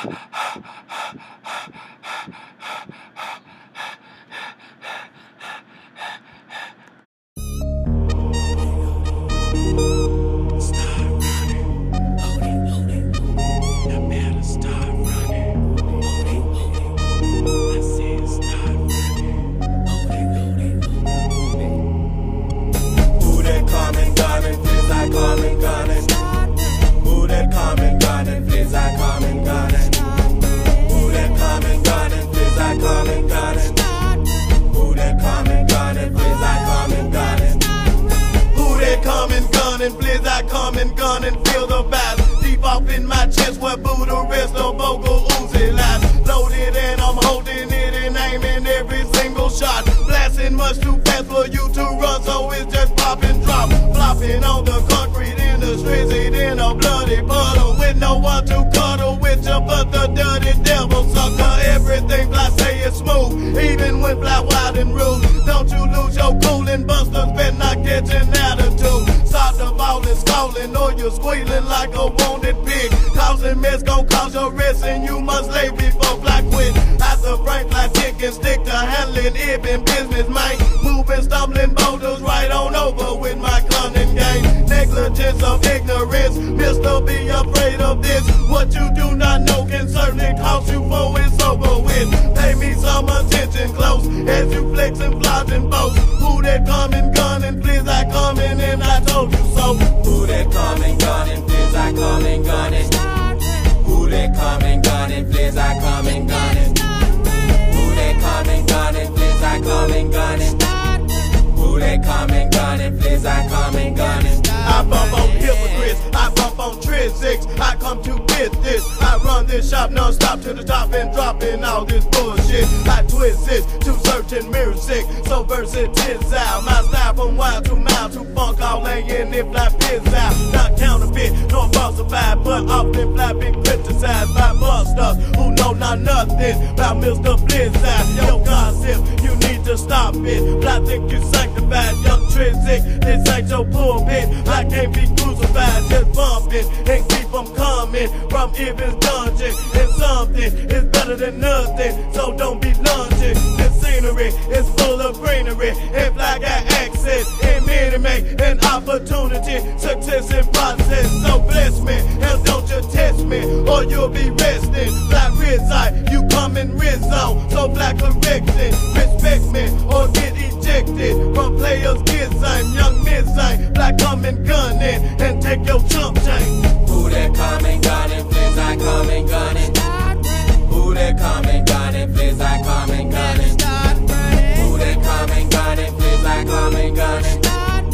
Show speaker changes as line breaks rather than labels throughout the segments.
Blizz, I come and gun and feel the vibes deep off in my chest where Buddha rests, the vocal Uzi lies. Loaded and I'm holding it and aiming every single shot. Blasting much too fast for you to run, so it's just pop and drop. Flopping on the concrete in the streets, in a bloody puddle with no one to cuddle with you but the dirty devil sucker. Everything fly say it's smooth, even when fly wild and rude. Don't you lose your cool and busters, better not catch an attitude. Start the ball and stalling, or you're squealing like a wounded pig. Causing mess gon' cause your rest, and you must lay before fly quit. At the brain fly tick and stick to handling even business, man. Moving, stumbling boulders right on over with my cunning game. Negligence of ignorance, Mister, be afraid of this. What you do not know can certainly cost you for it's over with. Pay me some attention close as you flex and flies and boast. Who that come and gun and please I come in and I told you so.
Who that come and gun and please I come and gun it. Who that come and gun and please I come and gun it. Who that come and gun and please I come and gun it. Who that come and gun and please I come and gun it.
I bump on hypocrites, I bump on tricks. I come to get this. I run this shop non-stop to the top and dropping all this bullshit. I twist this to certain music, so versatile. My style from wild to mild to funk, all laying it fly pizz out. Not counterfeit, nor falsified, but often fly been criticized by busters who know not nothing about Mr. Blizzard. Yo, gossip, you need to stop it. Fly think you sanctified, young Trizzic. This ain't your pulpit. I can't be crucified, just bumping and keep them coming from Evans dungeon. And something is better than nothing, so don't be lunging. This scenery is full of greenery, and fly got access and many make an opportunity, success in process. So bless me, and don't you test me, or you'll be resting. Fly reside, you come in rizzo, so fly correction. Respect me, or get ejected from players design. Young mid-sign, fly come and gun it, and take your chump chain.
Who that come and gun it, please I come and gun it. Who that come and gun it, please I come and gun it. Who that come and gun it, please I come and gun it.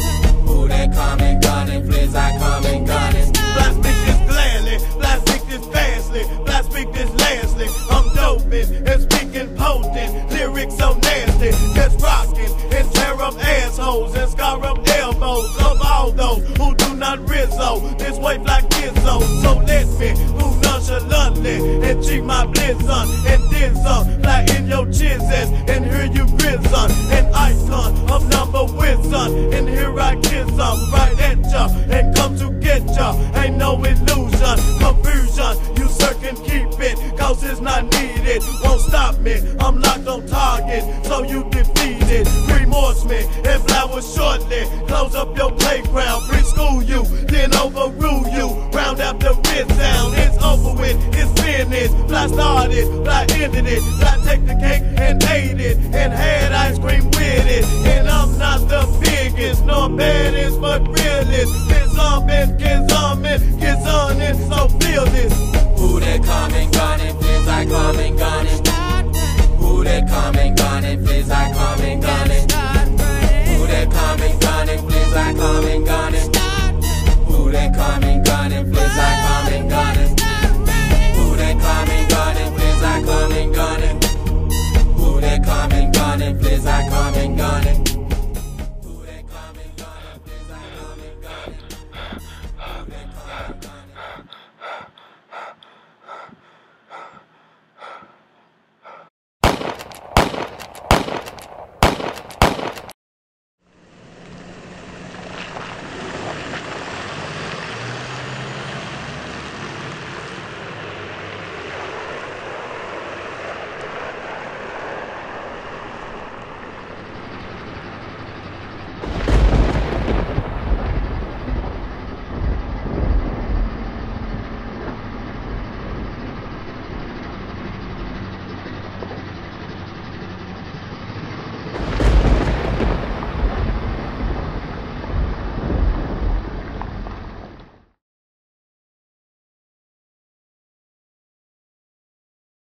Who that come and gun it, please I come and gun it.
Fly speak this gladly, fly speak this fastly, fly speak this lastly. I'm doping and speaking potent, lyrics so nasty, just rocking and tear up assholes and scar up elbows of all those who do not rizzo. This way like Gizzo, so let me move nonchalantly and cheat my blizzon and dizzo, fly in your jizzes and hear you grizzon. An icon of number wisdom, and here I kiss right at ya and come to get ya. Ain't no illusion, confusion, you sir can keep it, cause it's not needed. Won't stop me, I'm locked on target, so you defeated. Remorse me and flowers shortly, close up your playground, preschool you, then overrule you. Round after red sound, it's over with, it's finished. Fly started, fly ended it, fly take the cake and ate it, and had ice cream with it. And I'm not the biggest, nor baddest, but realest. This been